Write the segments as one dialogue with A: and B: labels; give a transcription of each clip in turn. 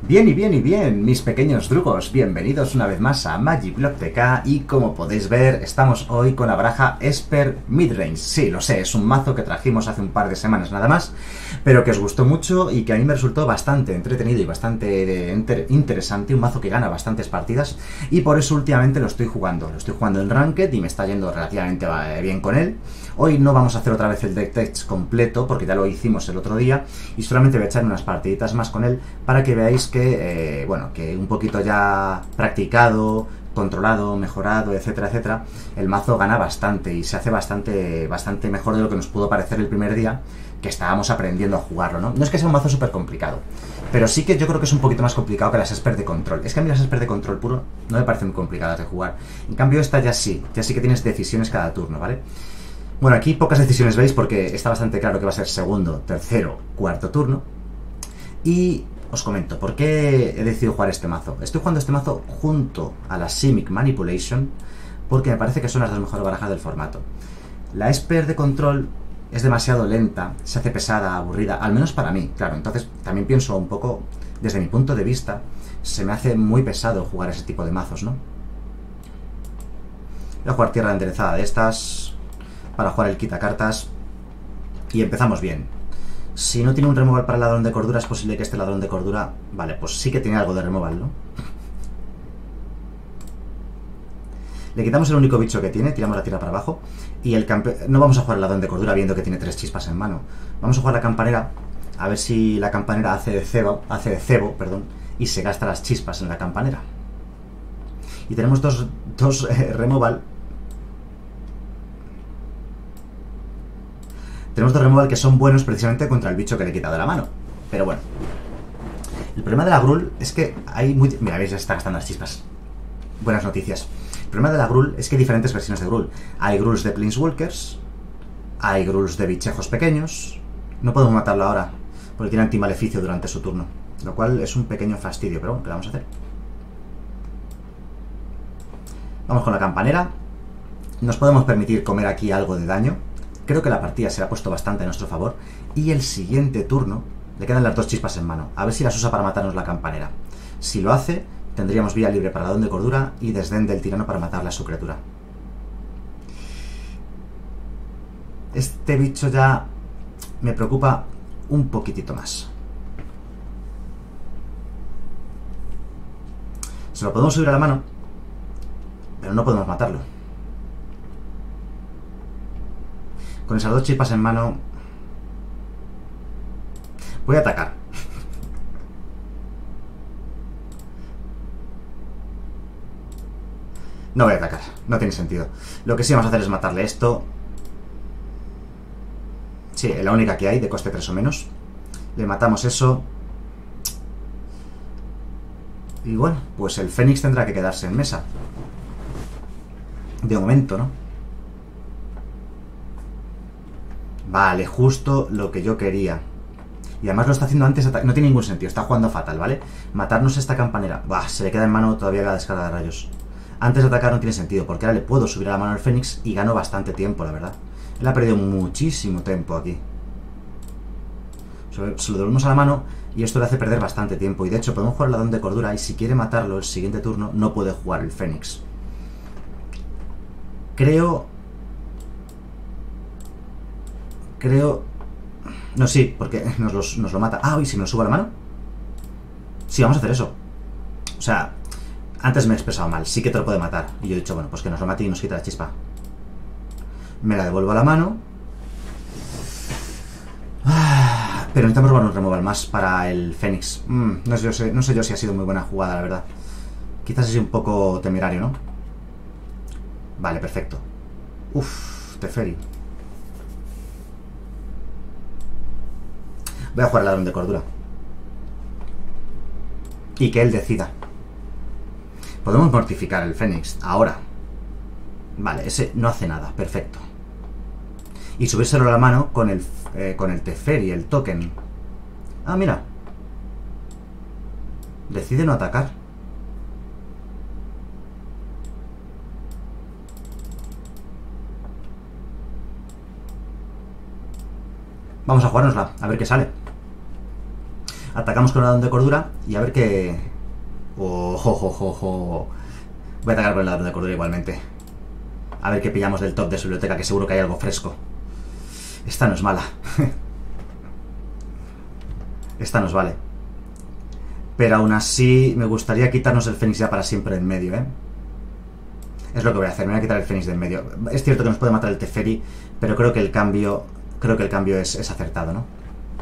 A: Bien y bien y bien, mis pequeños drugos, bienvenidos una vez más a Magiblock TK y como podéis ver, estamos hoy con la baraja Esper Midrange. Sí, lo sé, es un mazo que trajimos hace un par de semanas nada más, pero que os gustó mucho y que a mí me resultó bastante entretenido y bastante interesante, un mazo que gana bastantes partidas y por eso últimamente lo estoy jugando en Ranked y me está yendo relativamente bien con él. Hoy no vamos a hacer otra vez el deck test completo porque ya lo hicimos el otro día y solamente voy a echar unas partiditas más con él para que veáis que, que un poquito ya practicado, controlado, mejorado, etcétera, etcétera, el mazo gana bastante y se hace bastante mejor de lo que nos pudo parecer el primer día que estábamos aprendiendo a jugarlo, ¿no? No es que sea un mazo súper complicado, pero sí que yo creo que es un poquito más complicado que las Esper de control. Es que a mí las Esper de control puro no me parecen muy complicadas de jugar. En cambio esta ya sí que tienes decisiones cada turno, ¿vale? Bueno, aquí pocas decisiones veis porque está bastante claro que va a ser segundo, tercero, cuarto turno. Y os comento, ¿por qué he decidido jugar este mazo? Estoy jugando este mazo junto a la Simic Manipulation porque me parece que son las dos mejores barajas del formato. La Esper de control es demasiado lenta, se hace pesada, aburrida, al menos para mí, claro. Entonces también pienso un poco, desde mi punto de vista, se me hace muy pesado jugar ese tipo de mazos, ¿no? Voy a jugar tierra enderezada de estas para jugar el quitacartas y empezamos bien. Si no tiene un removal para el ladrón de cordura, es posible que este ladrón de cordura... Vale, pues sí que tiene algo de removal, ¿no? Le quitamos el único bicho que tiene, tiramos la tierra para abajo y el no vamos a jugar el ladrón de cordura viendo que tiene 3 chispas en mano. Vamos a jugar la campanera, a ver si la campanera hace de cebo, y se gasta las chispas en la campanera. Y tenemos dos removal. Tenemos dos removal que son buenos precisamente contra el bicho que le he quitado de la mano. Pero bueno. El problema de la Gruul es que hay muy... Mira, veis, ya está gastando las chispas. Buenas noticias. El problema de la Gruul es que hay diferentes versiones de Gruul. Hay Gruuls de Planeswalkers. Hay Gruuls de bichejos pequeños. No podemos matarlo ahora porque tiene antimaleficio durante su turno. Lo cual es un pequeño fastidio, pero bueno, ¿qué vamos a hacer? Vamos con la campanera. Nos podemos permitir comer aquí algo de daño. Creo que la partida se ha puesto bastante a nuestro favor. Y el siguiente turno le quedan las 2 chispas en mano. A ver si las usa para matarnos la campanera. Si lo hace, tendríamos vía libre para ladrón de cordura y desdén del tirano para matarle a su criatura. Este bicho ya me preocupa un poquitito más. Se lo podemos subir a la mano, pero no podemos matarlo. Con esas 2 chispas en mano voy a atacar. No voy a atacar, no tiene sentido. Lo que sí vamos a hacer es matarle esto. Sí, la única que hay, de coste 3 o menos. Le matamos eso. Y bueno, pues el Fénix tendrá que quedarse en mesa. De momento, ¿no? Vale, justo lo que yo quería. Y además lo está haciendo antes, no tiene ningún sentido, está jugando fatal, ¿vale? Matarnos esta campanera. Buah, se le queda en mano todavía la descarga de rayos. Antes de atacar no tiene sentido, porque ahora le puedo subir a la mano al Fénix y gano bastante tiempo, la verdad. Él ha perdido muchísimo tiempo aquí. Se lo devolvemos a la mano y esto le hace perder bastante tiempo. Y de hecho podemos jugar el ladrón de cordura y si quiere matarlo el siguiente turno no puede jugar el Fénix. Creo... No, sí, porque nos lo mata. Ah, ¿y si me lo subo a la mano? Sí, vamos a hacer eso. O sea, antes me he expresado mal. Sí que te lo puede matar. Y yo he dicho, bueno, pues que nos lo mate y nos quita la chispa. Me la devuelvo a la mano. Pero necesitamos robar un removal más para el Fénix. No sé yo si ha sido muy buena jugada, la verdad. Quizás ha sido un poco temerario, ¿no? Vale, perfecto. Uf, Teferi. Voy a jugar al ladrón de cordura. Y que él decida. Podemos mortificar el Fénix ahora. Vale, ese no hace nada, perfecto. Y subírselo a la mano con el Teferi, el token. Ah, mira. Decide no atacar. Vamos a jugárnosla, a ver qué sale. Atacamos con el ladrón de cordura y a ver qué... Ojo, ojo, ojo. Voy a atacar con el ladrón de cordura igualmente. A ver qué pillamos del top de su biblioteca, que seguro que hay algo fresco. Esta no es mala. Esta nos vale. Pero aún así me gustaría quitarnos el Fénix ya para siempre en medio, ¿eh? Es lo que voy a hacer, me voy a quitar el Fénix de en medio. Es cierto que nos puede matar el Teferi, pero creo que el cambio es acertado, ¿no?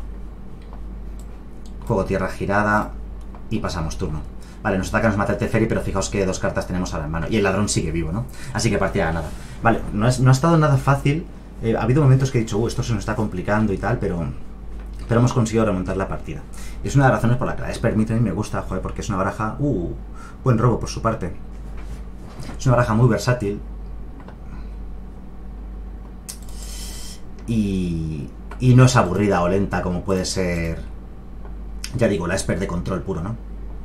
A: Juego tierra girada y pasamos turno. Vale, nos ataca, nos mata el Teferi, pero fijaos que 2 cartas tenemos ahora en mano. Y el ladrón sigue vivo, ¿no? Así que partida ganada. Vale, no ha estado nada fácil. Ha habido momentos que he dicho, esto se nos está complicando y tal, pero hemos conseguido remontar la partida. Y es una de las razones por la que la Esper Midrange me gusta, joder, porque es una baraja... buen robo por su parte. Es una baraja muy versátil. Y no es aburrida o lenta como puede ser, ya digo, la Esper de control puro, ¿no?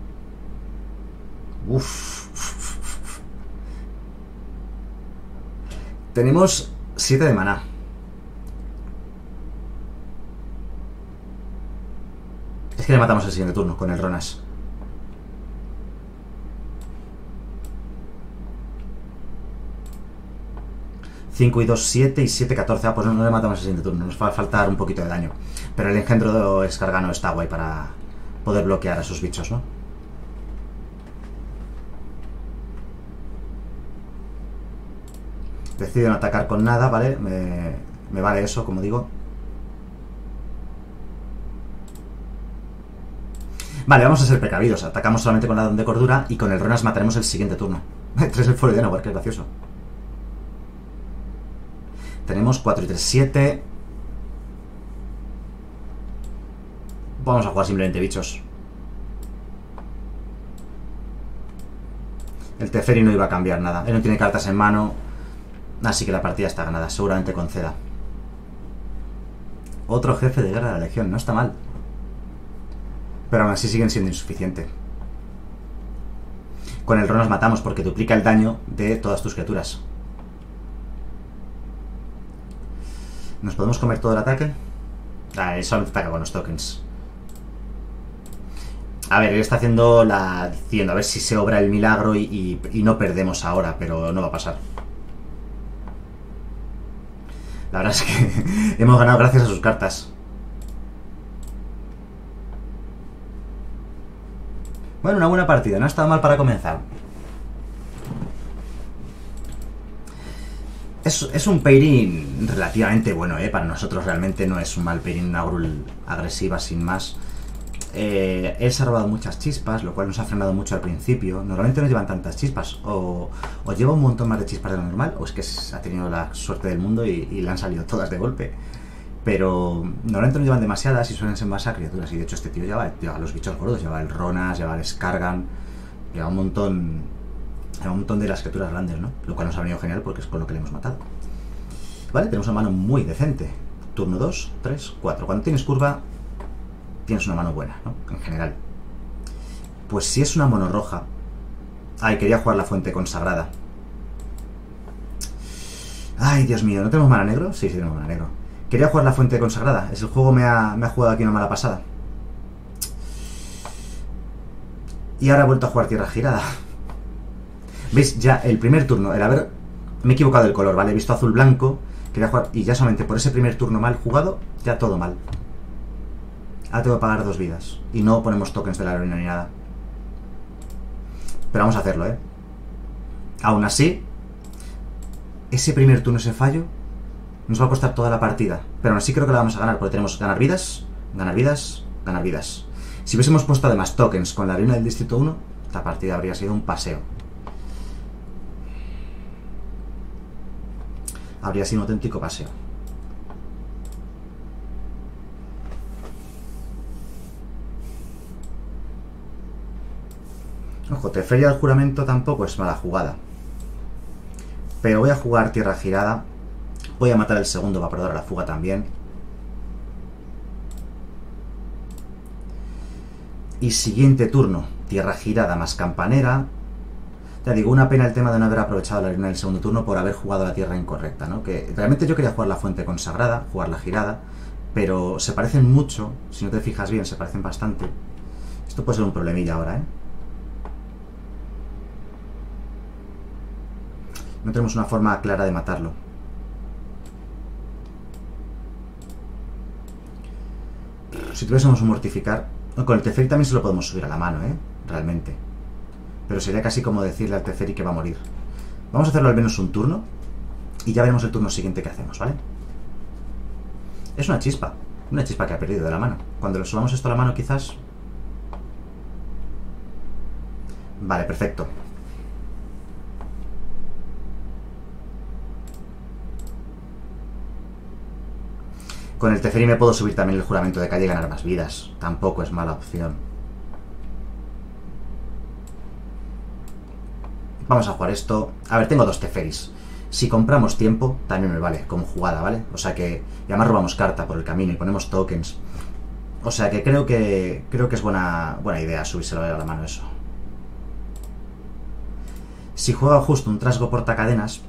A: Tenemos 7 de maná. Es que le matamos el siguiente turno con el Ronas. ...5 y 2, 7 y 7, 14... pues no le matamos el siguiente turno, nos va a faltar un poquito de daño. Pero el engendro de Escargano está guay para poder bloquear a esos bichos, ¿no? Decido no atacar con nada, ¿vale? Me vale eso, como digo. Vale, vamos a ser precavidos. Atacamos solamente con la ladrón de cordura y con el Ronas mataremos el siguiente turno. 3 el fuego de Nowhere, que es gracioso. Tenemos 4 y 3, 7. Vamos a jugar simplemente bichos. El Teferi no iba a cambiar nada. Él no tiene cartas en mano. Así que la partida está ganada. Seguramente conceda. Otro jefe de guerra de la Legión. No está mal. Pero aún así siguen siendo insuficientes. Con el Ronas matamos porque duplica el daño de todas tus criaturas. ¿Nos podemos comer todo el ataque? Él solamente ataca con los tokens. A ver, él está haciendo diciendo a ver si se obra el milagro y no perdemos ahora, pero no va a pasar. La verdad es que hemos ganado gracias a sus cartas. Bueno, una buena partida, no ha estado mal para comenzar. Es un pairing relativamente bueno, para nosotros realmente no es un mal pairing, una Grul agresiva sin más. Él se ha robado muchas chispas, lo cual nos ha frenado mucho al principio. Normalmente no llevan tantas chispas, o lleva un montón más de chispas de lo normal, o es que ha tenido la suerte del mundo y le han salido todas de golpe. Pero normalmente no llevan demasiadas y suelen ser más a criaturas, y de hecho este tío lleva los bichos gordos, lleva el Ronas, lleva el Skargan, lleva un montón de las criaturas grandes, ¿no? Lo cual nos ha venido genial porque es con lo que le hemos matado. Vale, tenemos una mano muy decente. Turno 2, 3, 4. Cuando tienes curva, tienes una mano buena, ¿no? En general. Pues si es una mono roja... Ay, quería jugar la fuente consagrada. Ay, Dios mío, ¿no tenemos mana negro? Sí, tenemos mana negro. Quería jugar la fuente consagrada. El juego me ha jugado aquí una mala pasada. Y ahora he vuelto a jugar tierra girada. ¿Veis? Ya el primer turno, me he equivocado del color, ¿vale? He visto azul-blanco, quería jugar, y ya solamente por ese primer turno mal jugado, ya todo mal. Ahora tengo que pagar 2 vidas. Y no ponemos tokens de la heroína ni nada. Pero vamos a hacerlo, ¿eh? Aún así, ese primer turno, ese fallo, nos va a costar toda la partida. Pero aún así creo que la vamos a ganar, porque tenemos ganar vidas, ganar vidas, ganar vidas. Si hubiésemos puesto además tokens con la heroína del distrito 1, esta partida habría sido un paseo. Habría sido un auténtico paseo. Ojo, Teferi al juramento tampoco es mala jugada. Pero voy a jugar tierra girada. Voy a matar el segundo para perder la fuga también. Y siguiente turno, tierra girada más campanera. Ya digo, una pena el tema de no haber aprovechado la arena del segundo turno por haber jugado la tierra incorrecta, ¿no? Que realmente yo quería jugar la fuente consagrada, jugar la girada, pero se parecen mucho. Si no te fijas bien, se parecen bastante. Esto puede ser un problemilla ahora, ¿eh? No tenemos una forma clara de matarlo. Si tuviésemos un mortificar... Con el Teferi también se lo podemos subir a la mano, ¿eh? Realmente. Pero sería casi como decirle al Teferi que va a morir. Vamos a hacerlo al menos un turno. Y ya veremos el turno siguiente que hacemos, ¿vale? Es una chispa. Una chispa que ha perdido de la mano. Cuando le subamos esto a la mano, quizás... Vale, perfecto. Con el Teferi me puedo subir también el juramento de calle y ganar más vidas. Tampoco es mala opción. Vamos a jugar esto. A ver, tengo 2 Teferis. Si compramos tiempo, también me vale como jugada, ¿vale? O sea que... Y además robamos carta por el camino y ponemos tokens. O sea que creo que es buena idea subírselo a la mano eso. Si juega justo un trasgo portacadenas,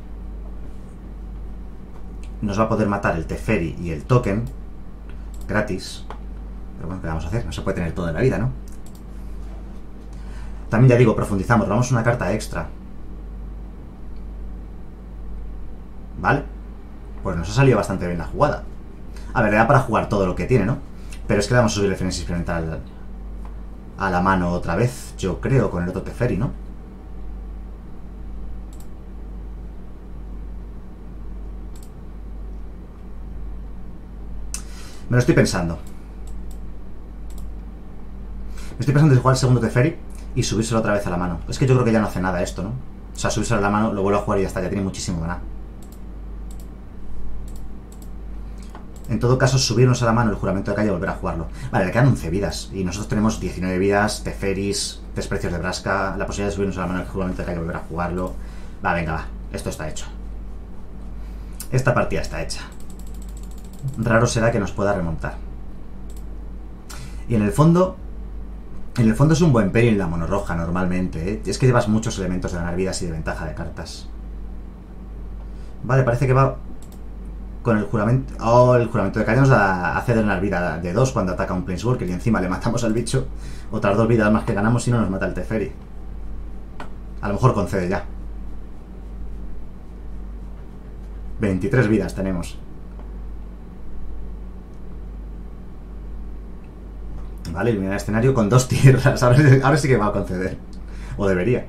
A: nos va a poder matar el Teferi y el token gratis. Pero bueno, ¿qué vamos a hacer? No se puede tener todo en la vida, ¿no? También ya digo, profundizamos, robamos una carta extra. ¿Vale? Pues nos ha salido bastante bien la jugada. A ver, le da para jugar todo lo que tiene, ¿no? Pero es que le vamos a subir el frenesí experimental a la mano otra vez, yo creo, con el otro Teferi, ¿no? Me lo estoy pensando. Me estoy pensando en jugar el segundo Teferi y subírselo otra vez a la mano. Es que yo creo que ya no hace nada esto, ¿no? O sea, subírselo a la mano, lo vuelvo a jugar y ya está, ya tiene muchísimo maná. En todo caso, subirnos a la mano el juramento de calle y volver a jugarlo. Vale, le quedan 11 vidas. Y nosotros tenemos 19 vidas, Teferis, desprecios de Braska, la posibilidad de subirnos a la mano el juramento de calle y volver a jugarlo. Va, venga, va. Esto está hecho. Esta partida está hecha. Raro será que nos pueda remontar. Y en el fondo es un buen peri en la mono roja normalmente, ¿eh? Es que llevas muchos elementos de ganar vidas y de ventaja de cartas. Vale, parece que va con el juramento... Oh, el juramento de calle nos hace ganar vida de 2 cuando ataca un Planeswalker y encima le matamos al bicho. Otras 2 vidas más que ganamos y no nos mata el Teferi. A lo mejor concede ya. 23 vidas tenemos. Vale, eliminar el escenario con 2 tierras. Ahora sí que va a conceder. O debería.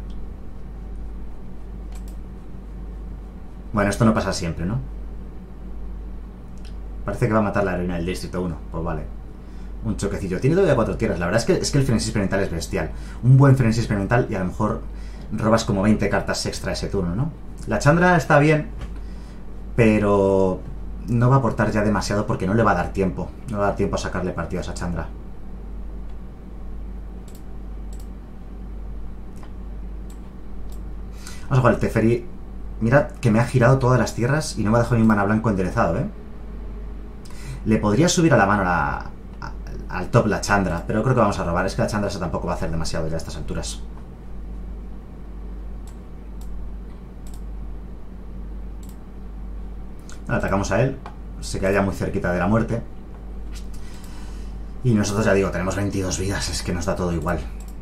A: Bueno, esto no pasa siempre, ¿no? Parece que va a matar la heroína del distrito 1. Pues vale. Un choquecillo. Tiene todavía 4 tierras. La verdad es que el frenesí experimental es bestial. Un buen frenesí experimental y a lo mejor robas como 20 cartas extra ese turno, ¿no? La Chandra está bien, pero no va a aportar ya demasiado porque no le va a dar tiempo. No va a dar tiempo a sacarle partido a esa Chandra. Vamos a jugar el Teferi. Mira que me ha girado todas las tierras y no me ha dejado ni un mana blanco enderezado, ¿eh? Le podría subir a la mano al top la Chandra, pero creo que vamos a robar. Es que la Chandra esa tampoco va a hacer demasiado ya a estas alturas. Vale, atacamos a él. Se queda ya muy cerquita de la muerte. Y nosotros, ya digo, tenemos 22 vidas. Es que nos da todo igual.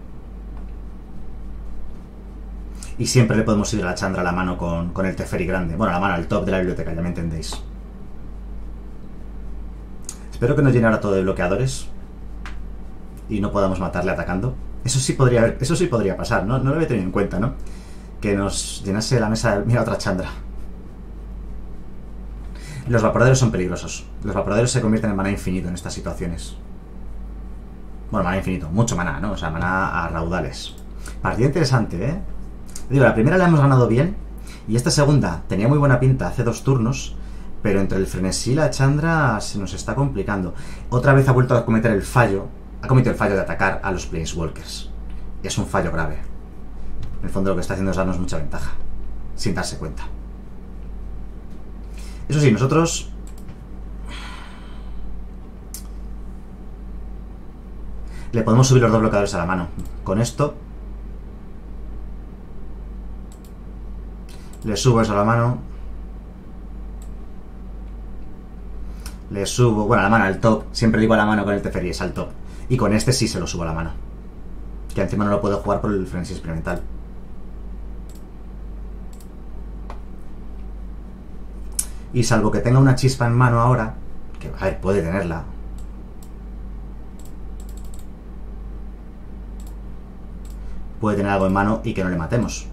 A: Y siempre le podemos subir a la Chandra a la mano con el Teferi grande. Bueno, a la mano, al top de la biblioteca, ya me entendéis. Espero que nos llene ahora todo de bloqueadores y no podamos matarle atacando. Eso sí podría pasar, ¿no? No lo había tenido en cuenta, ¿no? Que nos llenase la mesa... Mira, otra Chandra. Los vaporaderos son peligrosos. Los vaporaderos se convierten en maná infinito en estas situaciones. Bueno, maná infinito. Mucho maná, ¿no? O sea, maná a raudales. Partida interesante, ¿eh? Digo, la primera la hemos ganado bien y esta segunda tenía muy buena pinta hace 2 turnos, pero entre el frenesí y la Chandra se nos está complicando. Otra vez ha vuelto a cometer el fallo. Ha cometido el fallo de atacar a los Planeswalkers. Y es un fallo grave. En el fondo lo que está haciendo es darnos mucha ventaja, sin darse cuenta. Eso sí, nosotros... le podemos subir los 2 bloqueadores a la mano. Con esto... le subo eso a la mano. Le subo, bueno, la mano al top. Siempre digo a la mano con el Teferi, es al top. Y con este sí se lo subo a la mano. Que encima no lo puedo jugar por el frenesí experimental. Y salvo que tenga una chispa en mano ahora, que a ver, puede tenerla. Puede tener algo en mano y que no le matemos.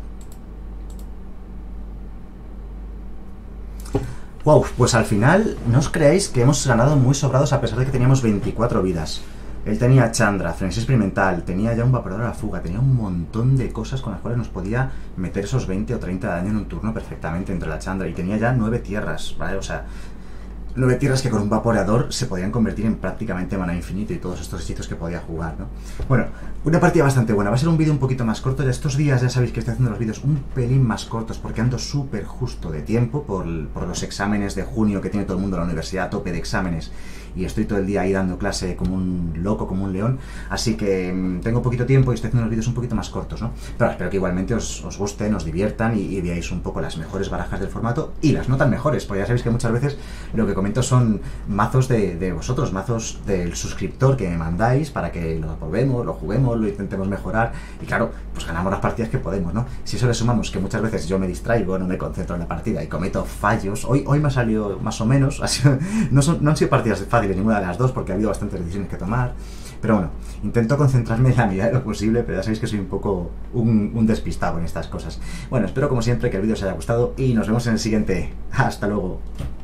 A: Wow, pues al final no os creáis que hemos ganado muy sobrados a pesar de que teníamos 24 vidas. Él tenía Chandra, frenesí experimental, tenía ya un vaporador a la fuga, tenía un montón de cosas con las cuales nos podía meter esos 20 o 30 de daño en un turno perfectamente entre la Chandra. Y tenía ya 9 tierras, ¿vale? O sea, 9 tierras que con un vaporador se podían convertir en prácticamente mana infinito y todos estos hechizos que podía jugar, ¿no? Bueno, una partida bastante buena. Va a ser un vídeo un poquito más corto. Ya estos días ya sabéis que estoy haciendo los vídeos un pelín más cortos porque ando súper justo de tiempo por los exámenes de junio que tiene todo el mundo en la universidad, a tope de exámenes. Y estoy todo el día ahí dando clase como un loco, como un león. Así que tengo poquito tiempo y estoy haciendo los vídeos un poquito más cortos, ¿no? Pero espero que igualmente os gusten, os diviertan y veáis un poco las mejores barajas del formato y las no tan mejores, porque ya sabéis que muchas veces lo que comento son mazos de vosotros, mazos del suscriptor que me mandáis para que lo probemos, lo juguemos, lo intentemos mejorar y claro, pues ganamos las partidas que podemos, ¿no? Si eso le sumamos que muchas veces yo me distraigo, no me concentro en la partida y cometo fallos, hoy me ha salido más o menos, no han sido partidas fáciles ninguna de las dos porque ha habido bastantes decisiones que tomar, pero bueno, intento concentrarme en la medida de lo posible, pero ya sabéis que soy un poco un despistado en estas cosas. Bueno, espero como siempre que el vídeo os haya gustado y nos vemos en el siguiente. Hasta luego.